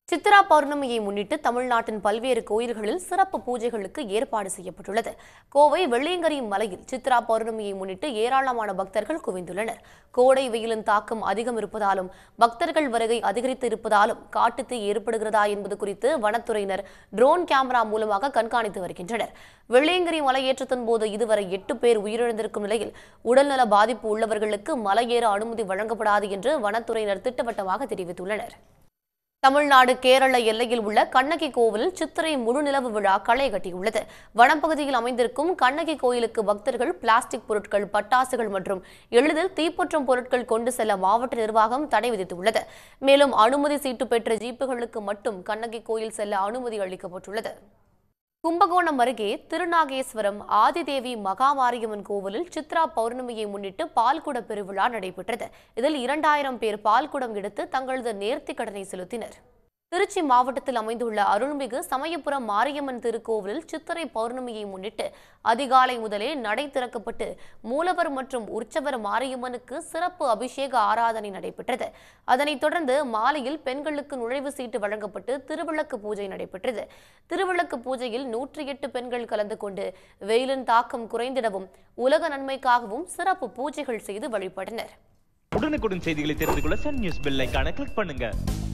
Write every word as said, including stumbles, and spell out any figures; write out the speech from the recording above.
சித்ரா பௌர்ணமியை முன்னிட்டு தமிழ்நாட்டின் பல்வேறு கோயில்களில் சிறப்பு பூஜைகளுக்கு ஏற்பாடு செய்யப்பட்டுள்ளது. கோவை வெள்ளியங்கிரி மலையில் சித்ரா பௌர்ணமியை முன்னிட்டு ஏராளமான பக்தர்கள் குவிந்துள்ளனர். கோடை வெயிலின் தாக்கம் அதிகம் இருப்பதாலும் பக்தர்கள் வருகை அதிகரித்து இருப்பதாலும் காட்டுத்தீ ஏற்படுகிறதா என்பது குறித்து வனத்துறையினர் ட்ரோன் கேமரா மூலமாக கண்காணித்து வருகின்றனர். வெள்ளியங்கிரி மலையேற்றத்தின் போது இதுவரை எட்டு பேர் உயிரிழந்திருக்கும் நிலையில் உடல்நல பாதிப்பு உள்ளவர்களுக்கு மலையேற அனுமதி வழங்கப்படாது என்று வனத்துறையினர் திட்டவட்டமாக தெரிவித்துள்ளனர். தமிழ்நாடு கேரள எல்லையில் உள்ள கண்ணகி கோவிலில் சித்திரை முழுநிலவு விழா களை கட்டியுள்ளது. வனப்பகுதியில் அமைந்திருக்கும் கண்ணகி கோயிலுக்கு பக்தர்கள் பிளாஸ்டிக் பொருட்கள், பட்டாசுகள் மற்றும் எளிதில் தீப்பற்றும் பொருட்கள் கொண்டு செல்ல மாவட்ட நிர்வாகம் தடை விதித்துள்ளது. மேலும் அனுமதி சீட்டு பெற்ற ஜீப்புகளுக்கு மட்டும் கண்ணகி கோயில் செல்ல அனுமதி அளிக்கப்பட்டுள்ளது. கும்பகோணம் அருகே திருநாகேஸ்வரம் ஆதிதேவி மகாமாரியம்மன் கோவிலில் சித்ரா பௌர்ணமியை முன்னிட்டு பால்குட பெருவிழா நடைபெற்றது. இதில் இரண்டாயிரம் பேர் பால்குடம் எடுத்து தங்களது நேர்த்திக் கடனை செலுத்தினர். திருச்சி மாவட்டத்தில் அமைந்துள்ள அருள்மிகு சமயபுரம் மாரியம்மன் திருக்கோவிலில் சித்திரை பௌர்ணமியை முன்னிட்டு அதிகாலை முதலே நடை திறக்கப்பட்டு மூலவர் மற்றும் உற்சவர் மாரியம்மனுக்கு சிறப்பு அபிஷேக ஆராதனை நடைபெற்றது. அதனைத் தொடர்ந்து மாலையில் பெண்களுக்கு நுழைவு சீட்டு வழங்கப்பட்டு திருவிளக்கு பூஜை நடைபெற்றது. திருவிளக்கு பூஜையில் நூற்றி எட்டு பெண்கள் கலந்து கொண்டு வெயிலின் தாக்கம் குறைந்திடவும் உலக நன்மைக்காகவும் சிறப்பு பூஜைகள் செய்து வழிபட்டனர். உடனுக்குடன் செய்திகளை தெரிந்து கொள்ள சன் நியூஸ் பெல் ஐகானை கிளிக் பண்ணுங்க.